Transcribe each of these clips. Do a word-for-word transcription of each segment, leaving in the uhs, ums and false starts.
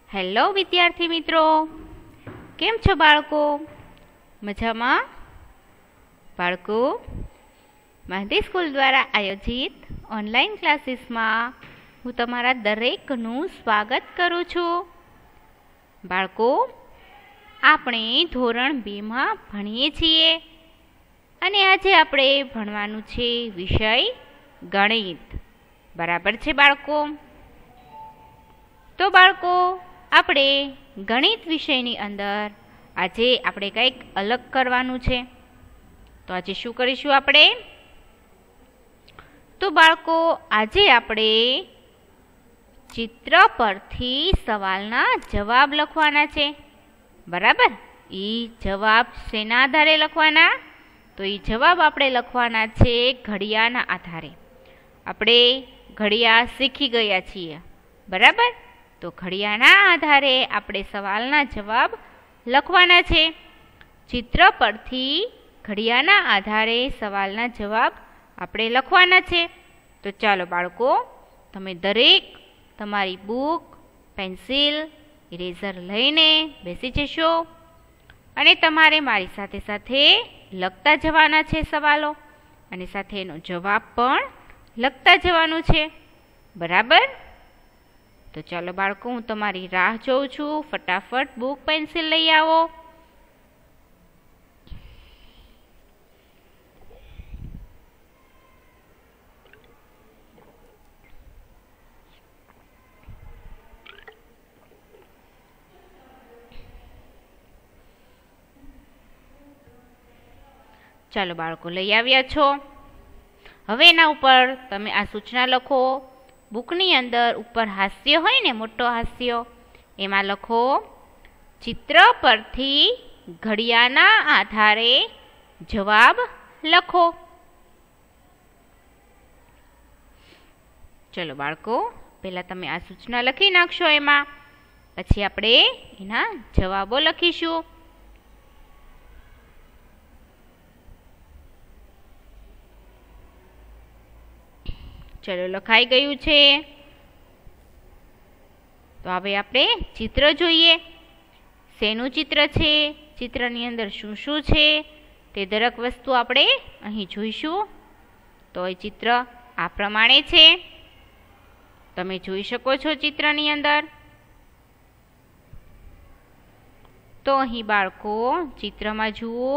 Hello વિદ્યાર્થી મિત્રો, કેમ છો બાળકો? મજામાં? બાળકો, મહાદી સ્કૂલ દ્વારા આયોજિત ઓનલાઈન ક્લાસીસમાં હું તમારા દરેકનું સ્વાગત કરું છું. બાળકો, આપણે ધોરણ બેમાં ભણીએ છીએ અને આજે આપણે ભણવાનું છે વિષય ગણિત. બરાબર છે બાળકો? તો બાળકો, આપણે ગણિત વિષયની અંદર આજે આપણે કંઈક અલગ કરવાનું છે. તો આજે શું કરીશું આપણે? તો બાળકો, આજે આપણે ચિત્ર પરથી સવાલના જવાબ લખવાના છે. બરાબર? એ જવાબ શેના આધારે લખવાના? તો એ જવાબ આપણે લખવાના છે ઘડિયાળના આધારે. આપણે ઘડિયાળ શીખી ગયા છીએ. બરાબર? તો ઘડિયાળના આધારે આપણે સવાલના જવાબ લખવાના છે. ચિત્ર પરથી ઘડિયાળના આધારે સવાલના જવાબ આપણે લખવાના છે. તો ચાલો બાળકો, તમે દરેક તમારી બુક, પેન્સિલ, ઇરેઝર લઈને બેસી જશો અને તમારે મારી સાથે સાથે લખતા જવાના છે સવાલો, અને સાથે એનો જવાબ પણ લખતા જવાનું છે. બરાબર? તો ચાલો બાળકો, હું તમારી રાહ જોઉં છું. ફટાફટ બુક, પેન્સિલ લઈ આવો. ચાલો બાળકો, લઈ આવ્યા છો? હવે એના ઉપર તમે આ સૂચના લખો. બુકની અંદર ઉપર હાસ્ય હોય ને, મોટો હાસ્ય, એમાં લખો ચિત્ર પરથી ઘડિયાળના આધારે જવાબ લખો. ચલો બાળકો, પહેલાં તમે આ સૂચના લખી નાખશો એમાં, પછી આપણે એના જવાબો લખીશું. ચલો, લખાઈ ગયું છે. તો હવે આપણે ચિત્ર જોઈએ. શેનું ચિત્ર છે? ચિત્રની અંદર શું શું છે તે દરેક વસ્તુ આપણે અહીં જોઈશું. તો એ ચિત્ર આ પ્રમાણે છે. તમે જોઈ શકો છો ચિત્રની અંદર. તો અહીં બાળકો ચિત્રમાં જુઓ,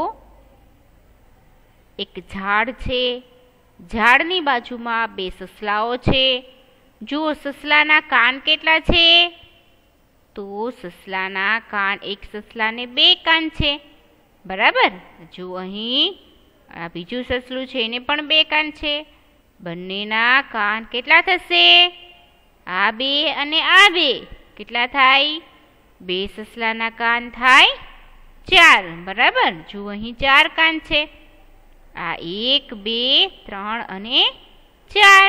એક ઝાડ છે. ઝાડની બાજુમાં બે સસલાઓ છે. જુઓ, સસલાના કાન કેટલા છે? તો સસલાના કાન, એક સસલાને બે કાન છે. બરાબર? જો અહીં આ બીજું સસલું છે, એને પણ બે કાન છે. બંનેના કાન કેટલા થશે? આ બે અને આ બે કેટલા થાય? બે સસલાના કાન થાય ચાર. બરાબર? જો અહીં ચાર કાન છે. આ એક, બે, ત્રણ અને ચાર.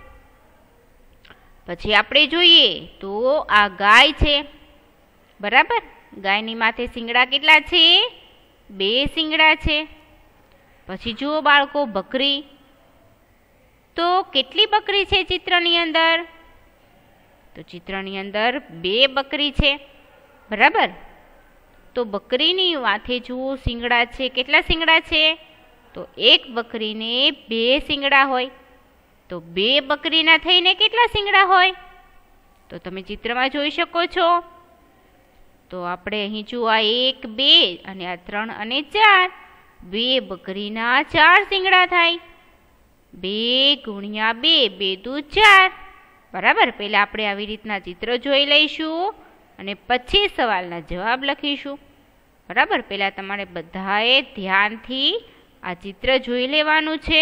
પછી આપણે જોઈએ તો આ ગાય છે. બરાબર? ગાયની માથે શિંગડા કેટલા છે? બે શિંગડા છે. પછી જુઓ બાળકો, બકરી. તો કેટલી બકરી છે ચિત્રની અંદર? તો ચિત્રની અંદર બે બકરી છે. બરાબર? તો બકરીની માથે જુઓ શિંગડા છે. કેટલા શિંગડા છે? તો એક બકરીને બે શિંગડા હોય. તો બે બકરીના થઈને કેટલા શિંગડા હોય? તો તમે ચિત્રમાં જોઈ શકો છો. તો આપણે અહીં જુઓ, આ એક, બે અને આ ત્રણ અને ચાર. બે બકરીના ચાર શિંગડા થાય. બે ગુણ્યા બે, બે દુ ચાર. બરાબર? પહેલાં આપણે આવી રીતના ચિત્ર જોઈ લઈશું અને પછી સવાલના જવાબ લખીશું. બરાબર? પહેલાં તમારે બધાએ ધ્યાનથી આ ચિત્ર જોઈ લેવાનું છે.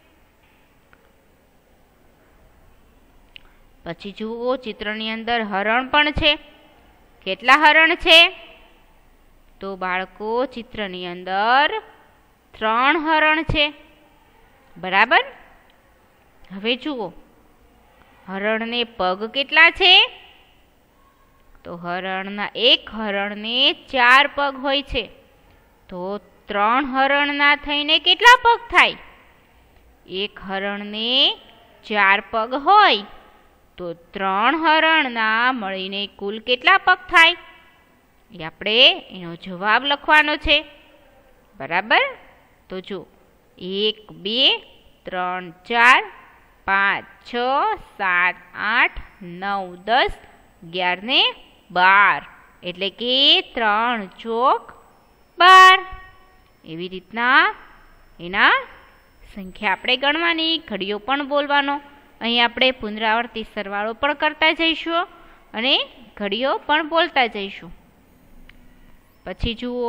પછી જુઓ, ચિત્રની અંદર હરણ પણ છે. કેટલા હરણ છે? તો બાળકો, ચિત્રની અંદર ત્રણ હરણ છે. બરાબર? હવે જુઓ, હરણને પગ કેટલા છે? તો હરણના એક હરણને ચાર પગ હોય છે. તો ત્રણ હરણના થઈને કેટલા પગ થાય? એક હરણને ચાર પગ હોય તો ત્રણ હરણના મળીને કુલ કેટલા પગ થાય એ આપણે એનો જવાબ લખવાનો છે. બરાબર. તો જો એક બે ત્રણ ચાર પાંચ છ સાત આઠ નવ દસ અગિયાર ને બાર એટલે કે ત્રણ ચોક બાર. એવી રીતના એના સંખ્યા આપણે ગણવાની, ઘડીઓ પણ બોલવાનો. અહીં આપણે પુનરાવર્તિત સરવાળો પણ કરતા જઈશું અને ઘડીઓ પણ બોલતા જઈશું. પછી જુઓ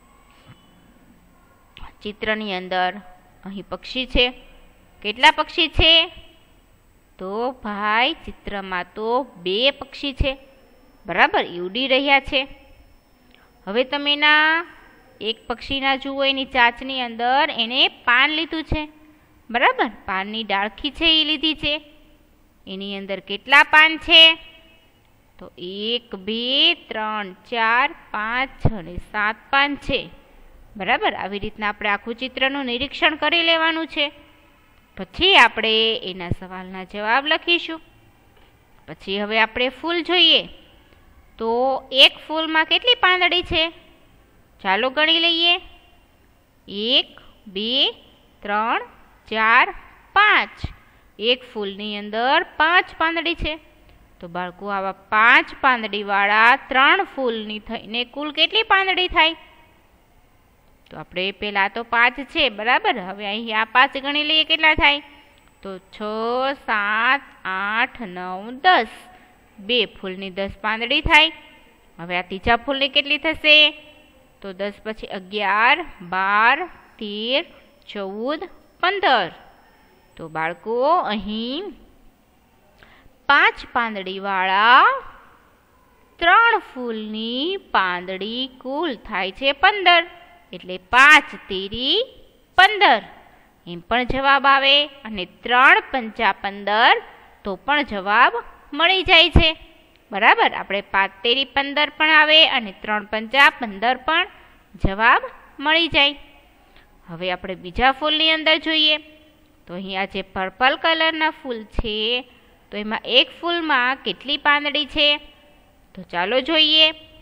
ચિત્રની અંદર અહીં પક્ષી છે. કેટલા પક્ષી છે? તો ભાઈ ચિત્રમાં તો બે પક્ષી છે. બરાબર, એ ઉડી રહ્યા છે. હવે તમે એના એક પક્ષીના જુઓ, એની ચાંચની અંદર એને પાન લીધું છે. બરાબર, પાનની ડાળખી છે એ લીધી છે. એની અંદર કેટલા પાન છે? તો એક બે ત્રણ ચાર પાંચ છ ને સાત પાન છે. બરાબર, આવી રીતના આપણે આખું ચિત્રનું નિરીક્ષણ કરી લેવાનું છે. પછી આપણે એના સવાલના જવાબ લખીશું. પછી હવે આપણે ફૂલ જોઈએ. તો એક ફૂલમાં કેટલી પાંદડી છે? ચાલો ગણી લઈએ. એક બે ત્રણ ચાર પાંચ. એક ફૂલની અંદર પાંચ પાંદડી છે. તો બાળકો આવા પાંચ પાંદડીવાળા ત્રણ ફૂલની થઈને કુલ કેટલી પાંદડી થાય? તો આપણે પહેલાં તો પાંચ છે. બરાબર, હવે અહીં આ પાંચ ગણી લઈએ કેટલા થાય? તો છ સાત આઠ નવ દસ. બે ફૂલની દસ પાંદડી થાય. હવે આ ત્રીજા ફૂલની કેટલી થશે? તો દસ પછી અગિયાર બાર તેર ચૌદ પંદર. તો બાળકો અહીં પાંચ પાંદડીવાળા ત્રણ ફૂલની પાંદડી કુલ થાય છે પંદર. એટલે પાંચ તેરી પંદર એમ પણ જવાબ આવે. અને ત્રણ પંચા પંદર તો પણ જવાબ મળી જાય છે. બરાબર, આપણે પાંચ તેરી પંદર પણ આવે અને ત્રણ પંચા પંદર પણ જવાબ મળી જાય. હવે આપણે બીજા ફૂલની અંદર જોઈએ. તો અહીં આ જે પર્પલ કલરના ફૂલ છે તો એમાં એક ફૂલમાં કેટલી પાંદડી છે? તો ચાલો જોઈએ.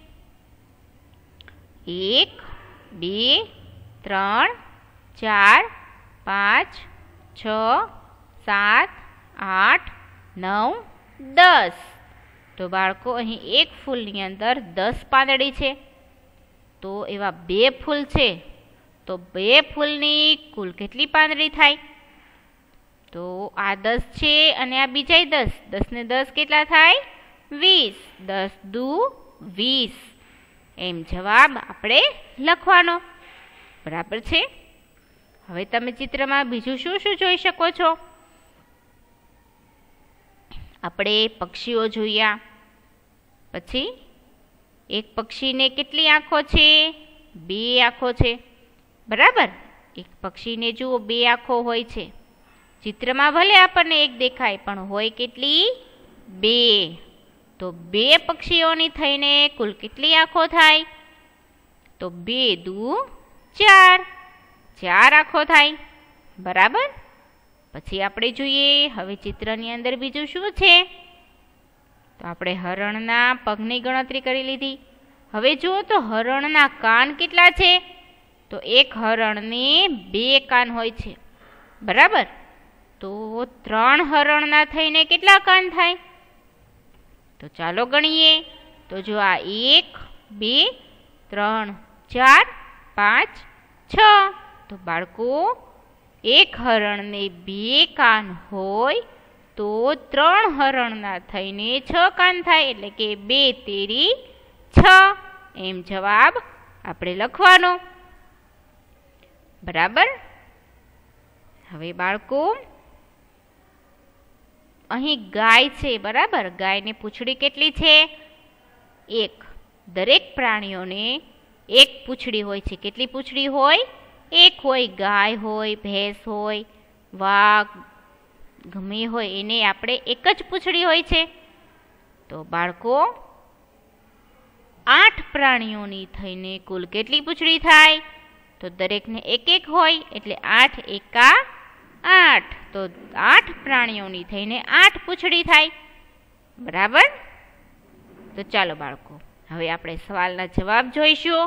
એક બે ત્રણ ચાર પાંચ છ સાત આઠ નવ દસ. તો બાળકો અહીં એક ફૂલની અંદર દસ પાંદડી છે. તો એવા બે ફૂલ છે. તો બે ફૂલની કુલ કેટલી પાંદડી થાય? તો આ દસ છે અને આ બીજા દસ. દસ ને દસ કેટલા થાય? વીસ. દસ દુ વીસ. એમ જવાબ આપણે લખવાનો. બરાબર છે. હવે તમે ચિત્રમાં બીજું શું શું જોઈ શકો છો? આપણે પક્ષીઓ જોયા. પછી એક પક્ષીને કેટલી આંખો છે? બે આંખો છે. બરાબર, એક પક્ષીને જુઓ બે આંખો હોય છે. ચિત્રમાં ભલે આપણને એક દેખાય પણ હોય કેટલી? બે. તો બે પક્ષીઓની થઈને કુલ કેટલી આંખો થાય? તો બે દુ ચાર. ચાર આંખો થાય. બરાબર. પછી આપણે જોઈએ હવે ચિત્રની અંદર બીજું શું છે? તો આપણે હરણના પગની ગણતરી કરી લીધી. હવે જુઓ તો હરણના કાન કેટલા છે? તો એક હરણને બે કાન હોય છે. બરાબર, તો ત્રણ હરણના થઈને કેટલા કાન થાય? તો ચાલો ગણીએ. તો જો આ એક બે ત્રણ ચાર પાંચ છ. તો બાળકો એક હરણને બે કાન હોય તો ત્રણ હરણના થઈને છ કાન થાય. એટલે કે બે તેરી છ. એમ જવાબ આપણે લખવાનો. બરાબર. હવે બાળકો અહીં ગાય છે. બરાબર, ગાયની પૂંછડી કેટલી છે? એક. દરેક પ્રાણીઓને એક પૂંછડી હોય છે. કેટલી પૂંછડી હોય? એક હોય. ગાય હોય, ભેંસ હોય, વાઘ ગમે હોય એને આપણે એક જ પૂંછડી હોય છે. તો બાળકો આઠ પ્રાણીઓની થઈને કુલ કેટલી પૂંછડી થાય? તો દરેકને એક એક હોય એટલે આઠ એકા આઠ. તો આઠ પ્રાણીઓની થઈને આઠ પૂંછડી થાય. બરાબર. તો ચાલો બાળકો, હવે આપણે સવાલના જવાબ જોઈશું.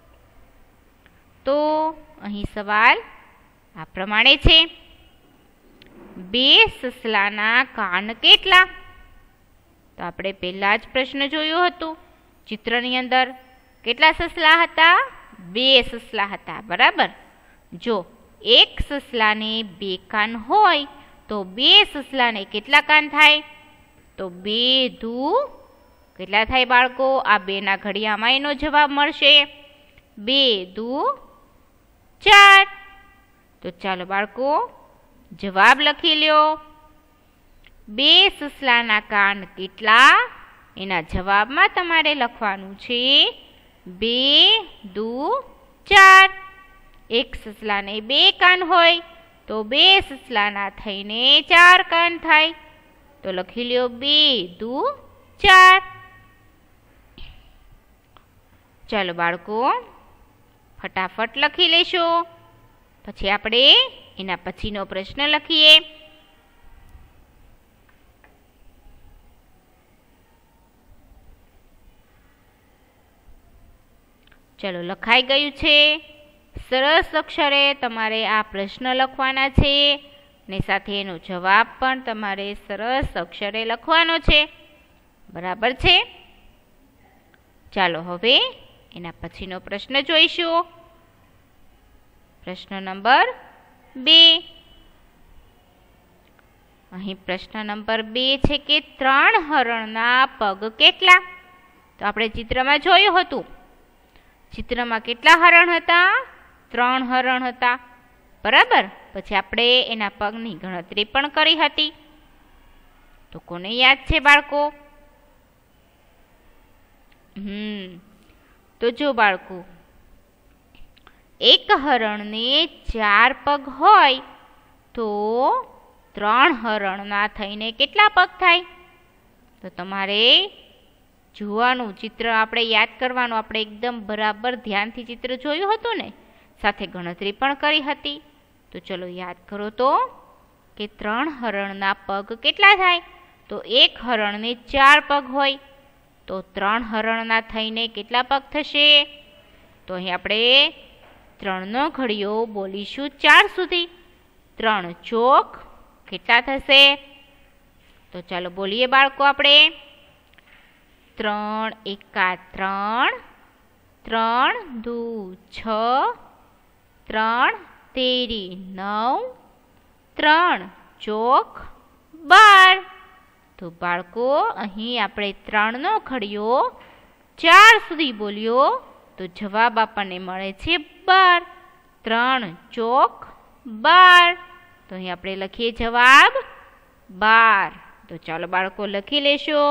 તો અહીં સવાલ આ પ્રમાણે છે: બે સસલાના કાન કેટલા? તો આપણે પહેલા જ પ્રશ્ન જોયું હતું ચિત્રની અંદર. કેટલા સસલા હતા? બે સસલા હતા. બરાબર. જો એક સસલાને બે કાન હોય તો બે સસલાને કેટલા કાન થાય? તો બે દુ કેટલા થાય બાળકો? આ બેના ઘડિયામાં એનો જવાબ મળશે. બે દુ ચાર. તો ચાલો બાળકો જવાબ લખી લ્યો. બે સસલાના કાન કેટલા? એના જવાબમાં તમારે લખવાનું છે બે દુ ચાર. એક સસલાને બે કાન હોય તો બે સસલાના થઈને ચાર કાન થાય. તો લખી લ્યો બે દુ ચાર. ચાલો બાળકો ફટાફટ લખી લેશો. પછી આપણે એના પછીનો પ્રશ્ન લખીએ. ચલો લખાઈ ગયું છે. સરસ અક્ષરે તમારે આ પ્રશ્ન લખવાના છે ને સાથે એનો જવાબ પણ તમારે સરસ અક્ષરે લખવાનો છે. બરાબર છે. ચાલો હવે એના પછીનો પ્રશ્ન જોઈશું. પ્રશ્ન નંબર બે. અહીં પ્રશ્ન નંબર બે છે કે ત્રણ હરણના પગ કેટલા? તો આપણે ચિત્રમાં જોયું હતું. ચિત્રમાં કેટલા હરણ હતા? ત્રણ હરણ હતા. બરાબર. પછી આપણે એના પગની ગણતરી પણ કરી હતી. તો કોને યાદ છે બાળકો? હમ તો જો બાળકો, એક હરણને ચાર પગ હોય તો ત્રણ હરણના થઈને કેટલા પગ થાય? તો તમારે જોવાનું, ચિત્ર આપણે યાદ કરવાનું. આપણે એકદમ બરાબર ધ્યાનથી ચિત્ર જોયું હતું ને, સાથે ગણતરી પણ કરી હતી. તો ચલો યાદ કરો તો કે ત્રણ હરણના પગ કેટલા થાય? તો એક હરણને ચાર પગ હોય તો ત્રણ હરણના થઈને કેટલા પગ થશે? તો અહીં આપણે ત્રણનો ઘડિયો બોલીશું ચાર સુધી. ત્રણ ચોક કેટલા થશે? તો ચાલો બોલીએ બાળકો આપણે. ત્રણ એકા ત્રણ, ત્રણ દુ છ, ત્રણ તેરી નવ, ત્રણ ચોક બાર. તો બાળકો અહીં આપણે ત્રણનો ઘડિયો ચાર સુધી બોલ્યો તો જવાબ આપણને મળે છે બાર. ત્રણ ચોક બાર. તો અહીં આપણે લખીએ જવાબ બાર. તો ચાલો બાળકો લખી લેશો.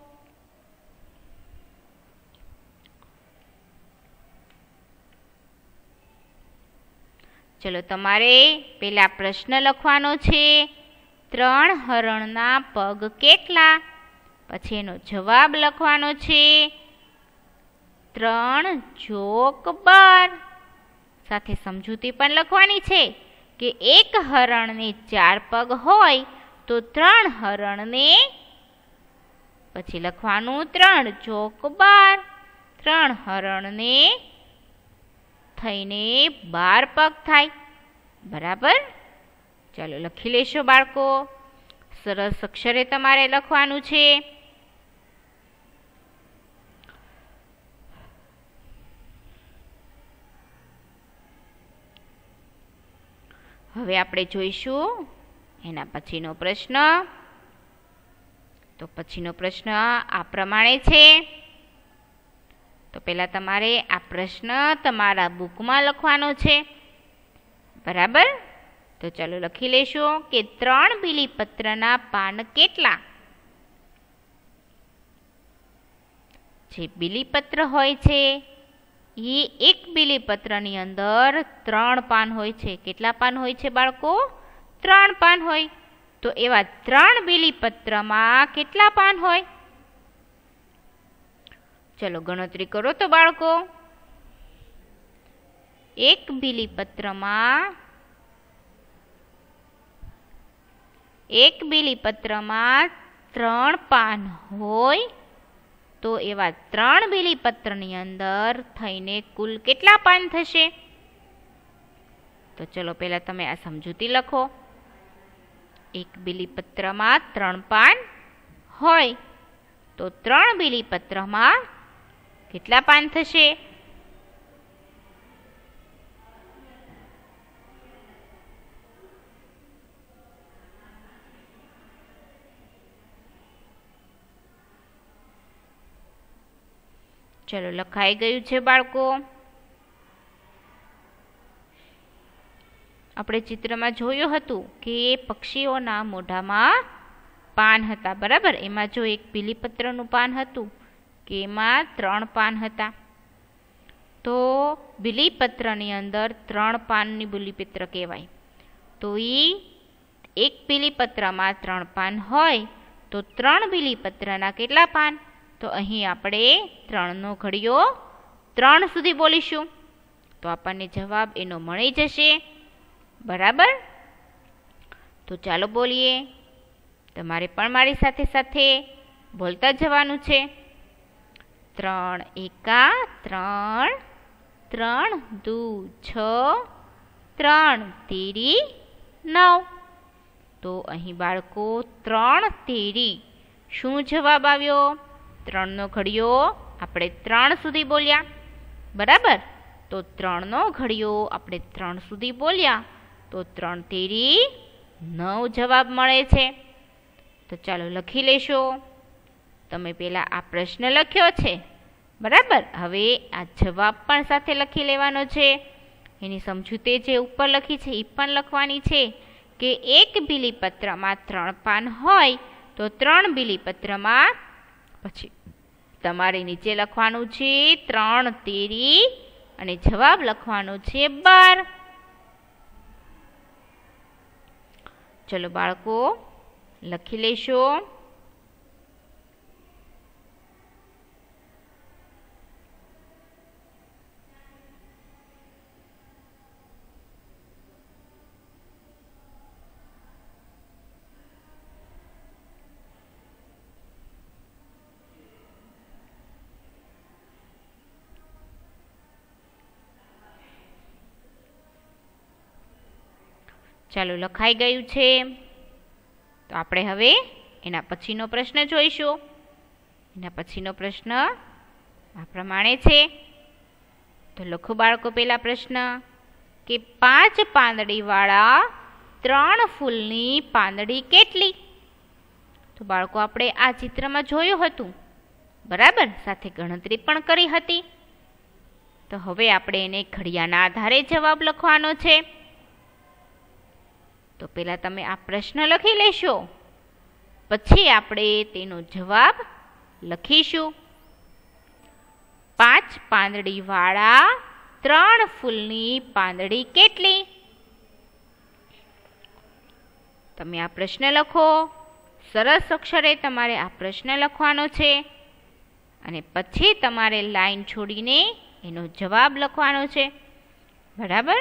ચલો તમારે પેલા પ્રશ્ન લખવાનો છે ત્રણ હરણના પગ કેટલા? પછી એનો જવાબ લખવાનો છે ત્રણ ચોક બાર. સાથે સમજૂતી પણ લખવાની છે કે એક હરણને ચાર પગ હોય તો ત્રણ હરણને પછી લખવાનું ત્રણ ચોક બાર. ત્રણ હરણને થઈને બાર પગ થાય. બરાબર. ચાલો લખી લેશો બાળકો. સરસ અક્ષરે તમારે લખવાનું છે. હવે આપણે જોઈશું એના પછીનો પ્રશ્ન. તો પછીનો પ્રશ્ન આ પ્રમાણે છે. તો પહેલા તમારે આ પ્રશ્ન તમારા બુકમાં લખવાનો છે. બરાબર. તો ચાલો લખી લેશો કે ત્રણ બીલીપત્રના પાન કેટલા? જે બીલીપત્ર હોય છે એ એક બીલીપત્રની અંદર ત્રણ પાન હોય છે. કેટલા પાન હોય છે બાળકો? ત્રણ પાન હોય. તો એવા ત્રણ બીલીપત્રમાં કેટલા પાન હોય? ચલો ગણતરી કરો તો બાળકો. એક બીલીપત્રમાં એક બીલીપત્રમાં ત્રણ પાન હોય તો એવા ત્રણ બીલીપત્રની અંદર થઈને કુલ કેટલા પાન થશે? તો ચલો પહેલાં તમે આ સમજૂતી લખો. એક બીલીપત્રમાં ત્રણ પાન હોય તો ત્રણ બીલીપત્રમાં કેટલા પાન થશે? ચલો લખાઈ ગયું છે બાળકો. આપણે ચિત્રમાં જોયું હતું કે પક્ષીઓના મોઢામાં પાન હતા, બરાબર. એમાં જો એક બીલીપત્રનું પાન હતું કે એમાં ત્રણ પાન હતા. તો બીલીપત્રની અંદર ત્રણ પાનની બીલીપત્ર કહેવાય. તો એ એક બીલીપત્રમાં ત્રણ પાન હોય તો ત્રણ બીલીપત્રના કેટલા પાન? તો અહીં આપણે ત્રણનો ઘડિયો ત્રણ સુધી બોલીશું તો આપણને જવાબ એનો મળી જશે, બરાબર. તો ચાલો બોલીએ. તમારે પણ મારી સાથે સાથે બોલતા જવાનું છે. ત્રણ એકા ત્રણ, ત્રણ દુ છ, ત્રણ તેરી નવ. તો અહીં બાળકો ત્રણ તેરી શું જવાબ આવ્યો? ત્રણનો ઘડિયો આપણે ત્રણ સુધી બોલ્યા, બરાબર. તો ત્રણનો ઘડિયો આપણે ત્રણ સુધી બોલ્યા તો ત્રણ તેરી નવ જવાબ મળે છે. તો ચાલો લખી લેશો. તમે પહેલાં આ પ્રશ્ન લખ્યો છે, બરાબર. હવે આ જવાબ પણ સાથે લખી લેવાનો છે. એની સમજૂતી જે ઉપર લખી છે એ પણ લખવાની છે કે એક બીલીપત્રમાં ત્રણ પાન હોય તો ત્રણ બીલીપત્રમાં પછી તમારે નીચે લખવાનું છે ત્રણ તેરી અને જવાબ લખવાનો છે બાર. ચલો બાળકો લખી લેશો. ચાલો લખાઈ ગયું છે. તો આપણે હવે એના પછીનો પ્રશ્ન જોઈશું. એના પછીનો પ્રશ્ન આ પ્રમાણે છે. તો લખો બાળકો પહેલા પ્રશ્ન કે પાંચ પાંદડીવાળા ત્રણ ફૂલની પાંદડી કેટલી? તો બાળકો આપણે આ ચિત્રમાં જોયું હતું, બરાબર. સાથે ગણતરી પણ કરી હતી. તો હવે આપણે એને ઘડિયાના આધારે જવાબ લખવાનો છે. તો પહેલાં તમે આ પ્રશ્ન લખી લેશો, પછી આપણે તેનો જવાબ લખીશું. પાંચ પાંદડીવાળા ત્રણ ફૂલની પાંદડી કેટલી? તમે આ પ્રશ્ન લખો. સરસ અક્ષરે તમારે આ પ્રશ્ન લખવાનો છે અને પછી તમારે લાઈન છોડીને એનો જવાબ લખવાનો છે, બરાબર.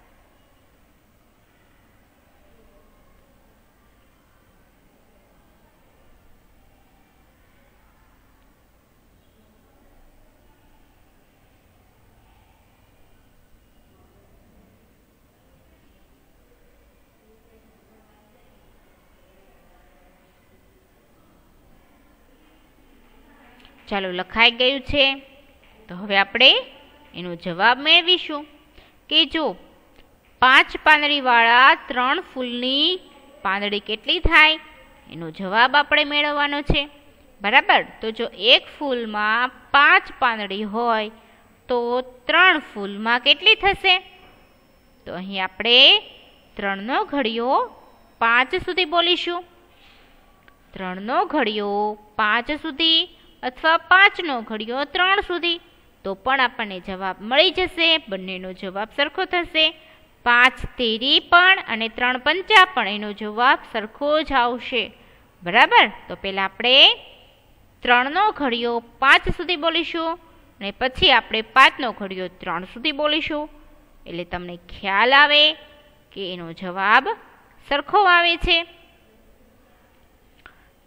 ચાલો લખાઈ ગયું છે. તો હવે આપણે એનો જવાબ મેળવીશું કે જો પાંચ પાંદડીવાળા ત્રણ ફૂલની પાંદડી કેટલી થાય એનો જવાબ આપણે મેળવવાનો છે, બરાબર. તો જો એક ફૂલમાં પાંચ પાંદડી હોય તો ત્રણ ફૂલમાં કેટલી થશે? તો અહીં આપણે ત્રણનો ઘડિયો પાંચ સુધી બોલીશું. ત્રણનો ઘડિયો પાંચ સુધી અથવા પાંચનો ઘડિયો ત્રણ સુધી તો પણ આપણને જવાબ મળી જશે. બંનેનો જવાબ સરખો થશે. પાંચ તેરી પણ અને ત્રણ પંચા પણ એનો જવાબ સરખો જ આવશે, બરાબર. તો પહેલાં આપણે ત્રણનો ઘડિયો પાંચ સુધી બોલીશું અને પછી આપણે પાંચનો ઘડિયો ત્રણ સુધી બોલીશું એટલે તમને ખ્યાલ આવે કે એનો જવાબ સરખો આવે છે.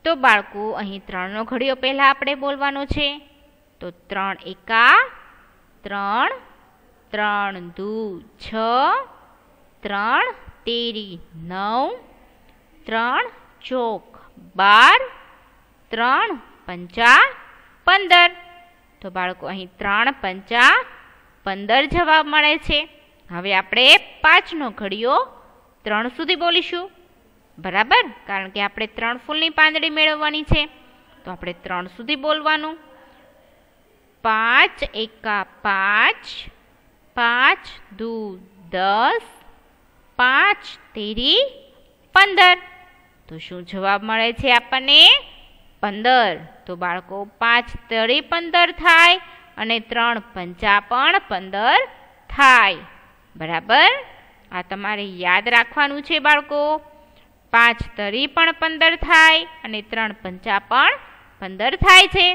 તો બાળકો અહીં ત્રણનો ઘડિયો પહેલાં આપણે બોલવાનો છે. તો ત્રણ એકા ત્રણ, ત્રણ દુ છ, ત્રણ તેરી નવ, ત્રણ ચોક બાર, ત્રણ પંચા પંદર. તો બાળકો અહીં ત્રણ પંચા પંદર જવાબ મળે છે. હવે આપણે પાંચનો ઘડિયો ત્રણ સુધી બોલીશું, બરાબર, કારણ કે આપણે ત્રણ ફૂલની પાંદડી મેળવવાની છે. તો આપણે ત્રણ સુધી બોલવાનું. પાંચ એકા પાંચ, પાંચ દુ દસ, પાંચ તેરી પંદર. તો શું જવાબ મળે છે આપણને? પંદર. તો બાળકો પાંચ તેરી પંદર થાય અને ત્રણ પંચા પણ પંદર થાય, બરાબર. આ તમારે યાદ રાખવાનું છે બાળકો. પાંચ તરી પણ પંદર થાય અને ત્રણ પંચા પણ પંદર થાય છે.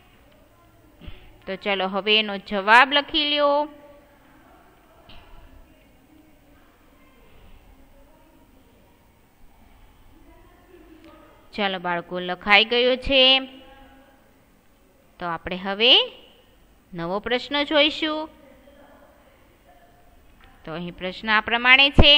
તો ચલો હવે એનો જવાબ લખી લ્યો. ચાલો બાળકો, લખાઈ ગયો છે. તો આપણે હવે નવો પ્રશ્ન જોઈશું. તો અહીં પ્રશ્ન આ પ્રમાણે છે.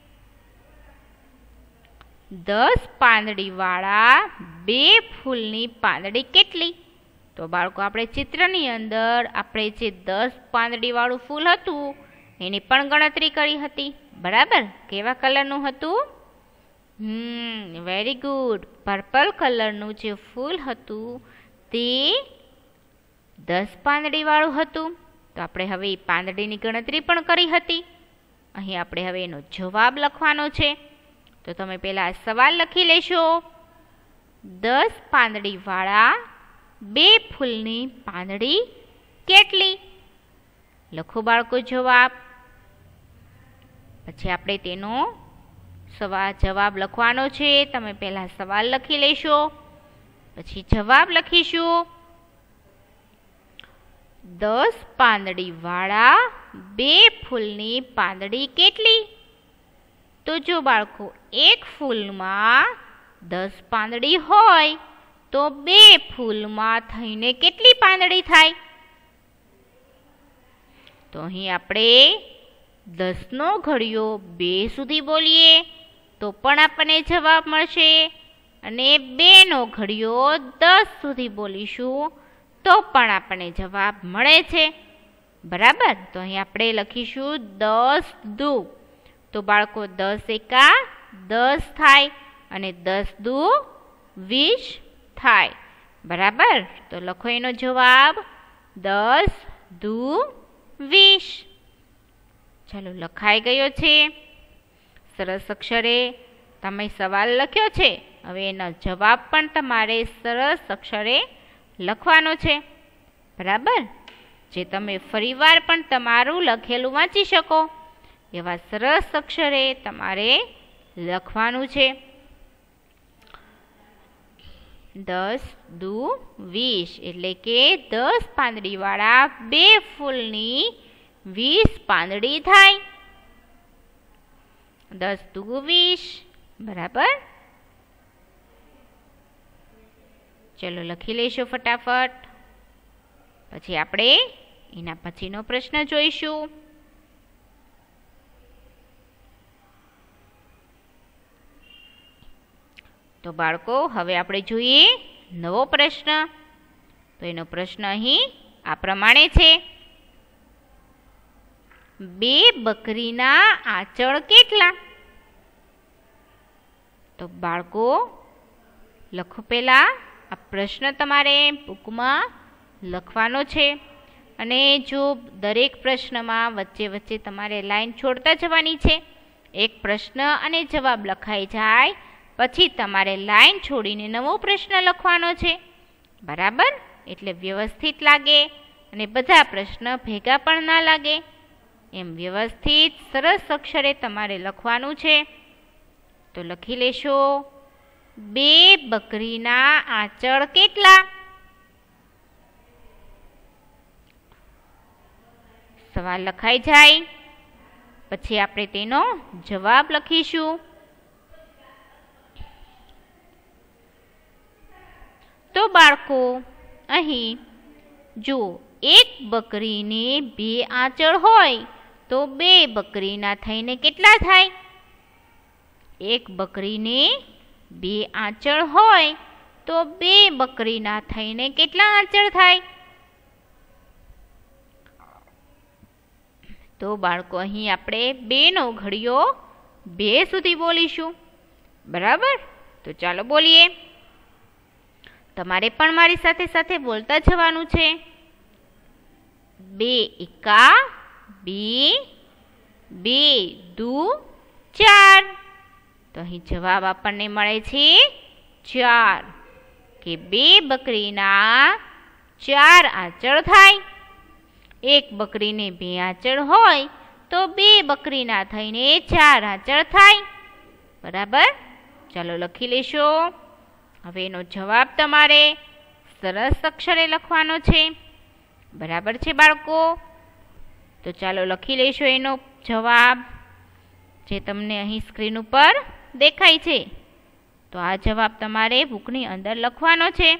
દસ પાંદડીવાળા બે ફૂલની પાંદડી કેટલી? તો બાળકો, આપણે ચિત્રની અંદર આપણે જે દસ પાંદડીવાળું ફૂલ હતું એની પણ ગણતરી કરી હતી, બરાબર. કેવા કલરનું હતું? હમ વેરી ગુડ. પર્પલ કલરનું જે ફૂલ હતું તે દસ પાંદડીવાળું હતું. તો આપણે હવે એ પાંદડીની ગણતરી પણ કરી હતી. અહીં આપણે હવે એનો જવાબ લખવાનો છે. તો તમે પહેલાં સવાલ લખી લેશો. દસ પાંદડીવાળા બે ફૂલની પાંદડી કેટલી? લખો બાળકો જવાબ. પછી આપણે તેનો સવાલ જવાબ લખવાનો છે. તમે પહેલાં સવાલ લખી લેશો, પછી જવાબ લખીશું. દસ પાંદડીવાળા બે ફૂલની પાંદડી કેટલી? તો જો બાળકો, એક ફૂલમાં દસ પાંદડી હોય તો બે ફૂલમાં થઈને કેટલી પાંદડી થાય? તો અહીં આપણે દસનો ઘડિયો બે સુધી બોલીએ તો પણ આપણને જવાબ મળશે, અને બેનો ઘડિયો દસ સુધી બોલીશું તો પણ આપણને જવાબ મળે છે, બરાબર. તો અહીં આપણે લખીશું દસ દુ. તો બાળકો, દસ એકા દસ થાય અને દસ દુ વીસ થાય, બરાબર. તો લખો એનો જવાબ દસ દુ વીસ. ચાલો, લખાઈ ગયો છે સરસ અક્ષરે. તમે સવાલ લખ્યો છે, હવે એનો જવાબ પણ તમારે સરસ અક્ષરે લખવાનો છે, બરાબર. જે તમે ફરીવાર પણ તમારું લખેલું વાંચી શકો એવા સરસ અક્ષરે તમારે લખવાનું છે. દસ દુ વીસ એટલે કે દસ પાંદડીવાળા બે ફૂલની વીસ પાંદડી થાય. દસ દુ વીસ, બરાબર. ચલો લખી લઈશું ફટાફટ. પછી આપણે એના પછીનો પ્રશ્ન જોઈશું. તો બાળકો, હવે આપણે જોઈએ નવો પ્રશ્ન. તો એનો પ્રશ્ન અહીં આ પ્રમાણે છે. બે બકરીના આંચળ કેટલા? તો બાળકો, લખો પહેલાં આ પ્રશ્ન તમારે બુકમાં લખવાનો છે, અને જો દરેક પ્રશ્નમાં વચ્ચે વચ્ચે તમારે લાઈન છોડતા જવાની છે. એક પ્રશ્ન અને જવાબ લખાઈ જાય પછી તમારે લાઈન છોડીને નવો પ્રશ્ન લખવાનો છે, બરાબર. એટલે વ્યવસ્થિત લાગે અને બધા પ્રશ્ન ભેગા પણ ના લાગે, એમ વ્યવસ્થિત સરસ અક્ષરે તમારે લખવાનું છે. તો લખી લેશો. બે બકરીના આંચળ કેટલા? સવાલ લખાઈ જાય પછી આપણે તેનો જવાબ લખીશું. બાળકો અહીં જો એક બકરીને બે આંચળ હોય તો બે બકરીના થઈને કેટલા થાય? એક બકરીને બે આંચળ હોય તો બે બકરીના થઈને કેટલા આંચળ થાય? તો બાળકો અહીં આપણે બેનો ઘડિયો બે સુધી બોલીશું. બરાબર? તો ચાલો બોલીએ. તમારે પણ મારી સાથે સાથે બોલતા જવાનું છે. બે એકા બે, બે દુ ચાર. તો અહીં જવાબ આપણને મળે છે ચાર, કે બે બકરીના ચાર આંચળ થાય. એક બકરીને બે આંચળ હોય તો બે બકરીના થઈને ચાર આંચળ થાય. બરાબર? ચાલો લખી લેશો. હવે એનો જવાબ તમારે સરસ અક્ષરે લખવાનો છે. બરાબર છે બાળકો? તો ચાલો લખી લેશો એનો જવાબ, જે તમને અહીં સ્ક્રીન ઉપર દેખાય છે. તો આ જવાબ તમારે બુકની અંદર લખવાનો છે.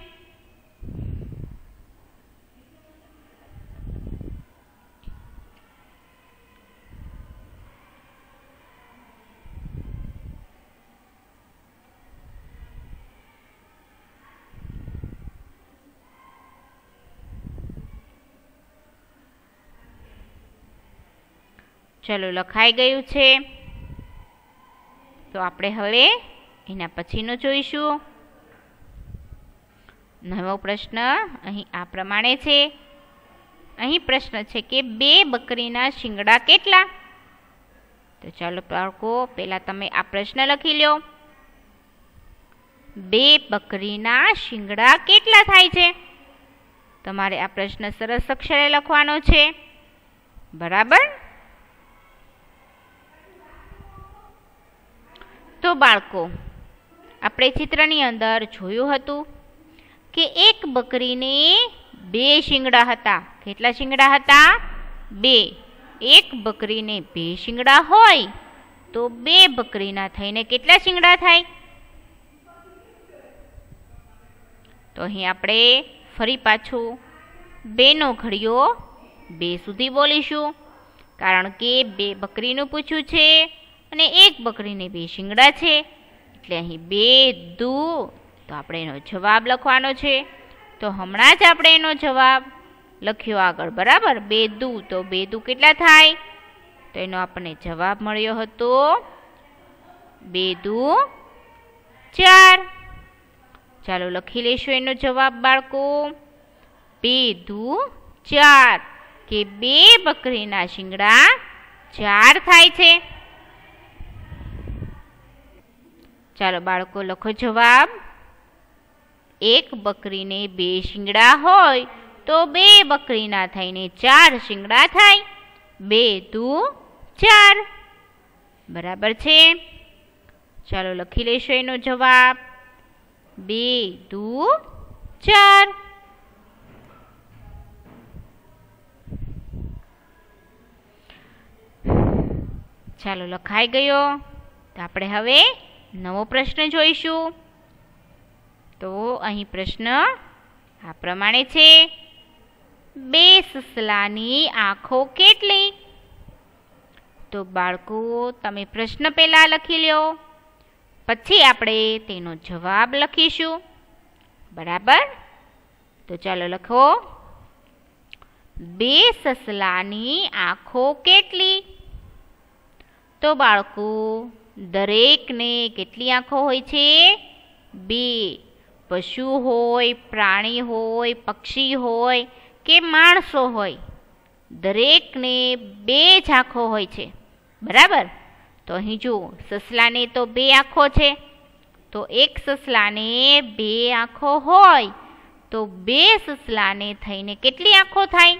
ચલો લખાઈ ગયું છે. તો આપણે હવે એના પછીનો જોઈશું. નવો પ્રશ્ન અહીં આ પ્રમાણે છે. અહીં પ્રશ્ન છે કે બે બકરીના શિંગડા કેટલા? તો ચાલો બાળકો પહેલાં તમે આ પ્રશ્ન લખી લો. બે બકરીના શિંગડા કેટલા થાય છે? તમારે આ પ્રશ્ન સરસ અક્ષરે લખવાનો છે. બરાબર? તો બાળકો આપણે ચિત્રની અંદર જોયું હતું કે એક બકરીને બે શિંગડા હતા. કેટલા શિંગડા હતા? બે. એક બકરીને બે શિંગડા હોય તો બે બકરીના થઈને કેટલા શિંગડા થાય? તો અહીં આપણે ફરી પાછું બેનો ઘડિયો બે સુધી બોલીશું, કારણ કે બે બકરીનું પૂછ્યું છે અને એક બકરીને બે શિંગડા છે, એટલે અહીં બે દુ તો આપણે એનો જવાબ લખવાનો છે. તો હમણાં જ આપણે એનો જવાબ લખ્યો આગળ. બરાબર? બે દુ તો બે દુ કેટલા થાય? તો એનો આપણને જવાબ મળ્યો હતો બે દુ ચાર. ચાલો લખી લઈશું એનો જવાબ બાળકો. બે દુ ચાર, કે બે બકરીના શિંગડા ચાર થાય છે. ચાલો બાળકો લખો જવાબ. એક બકરીને બે શિંગડા હોય તો બે બકરીના થઈને ચાર શિંગડા થાય. બે દુ ચાર. બરાબર છે? ચાલો લખી લઈશું એનો જવાબ. બે દુ ચાર. ચાલો લખાઈ ગયો. તો આપણે હવે નવો પ્રશ્ન જોઈશું. તો અહીં પ્રશ્ન આ પ્રમાણે છે. બે સસલાની આંખો કેટલી? તો બાળકો તમે પ્રશ્ન પહેલાં લખી લો, પછી આપણે તેનો જવાબ લખીશું. બરાબર? તો ચાલો લખો. બે સસલાની આંખો કેટલી? તો બાળકો દરેકને કેટલી આંખો હોય છે? બે. પશુ હોય, પ્રાણી હોય, પક્ષી હોય કે માણસો હોય, દરેકને બે જ આંખો હોય છે. બરાબર? તો અહીં જુઓ, સસલાને તો બે આંખો છે, તો એક સસલાને બે આંખો હોય તો બે સસલાને થઈને કેટલી આંખો થાય?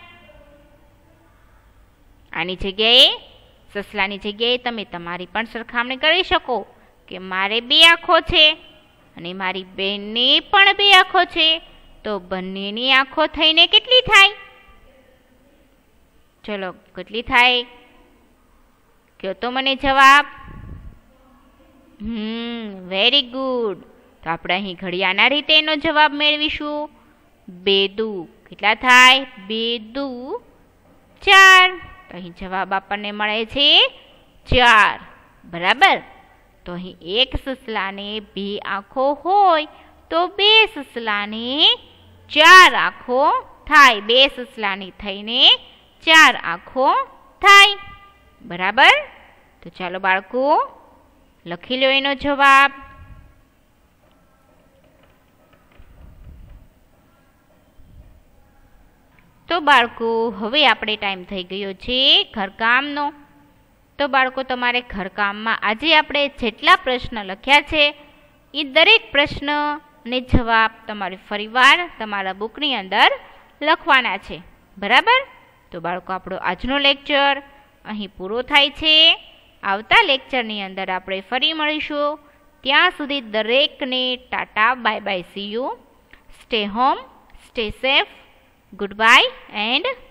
આની જગ્યાએ સસલાની જગ્યાએ તમે તમારી પણ સરખામણી કરી શકો કે મારે બે આંખો છે અને મારી બહેનને પણ બે આંખો છે, તો બંનેની આંખો થઈને કેટલી થાય? ચલો કેટલી થાય? કહો તો મને જવાબ. Hmm very good. તો આપણે અહીં ઘડિયાળના રીતે એનો જવાબ મેળવીશું. બે દુ કેટલા થાય? બે દુ ચાર. તો અહીં જવાબ આપણને મળે છે ચાર. બરાબર. તો અહીં એક સસલાને બે આંખો હોય તો બે સસલાને ચાર આંખો થાય. બે સસલાની થઈને ચાર આંખો થાય. બરાબર. તો ચાલો બાળકો લખી લો એનો જવાબ. તો બાળકો હવે આપણે ટાઈમ થઈ ગયો છે ઘરકામનો. તો બાળકો તમારે ઘરકામમાં આજે આપણે જેટલા પ્રશ્ન લખ્યા છે એ દરેક પ્રશ્ન અને જવાબ તમારે ફરીવાર તમારા બુકની અંદર લખવાના છે. બરાબર. તો બાળકો આપણો આજનો લેક્ચર અહીં પૂરો થાય છે. આવતા લેક્ચરની અંદર આપણે ફરી મળીશું. ત્યાં સુધી દરેકને tata, bye bye, see you, stay home, stay safe, goodbye and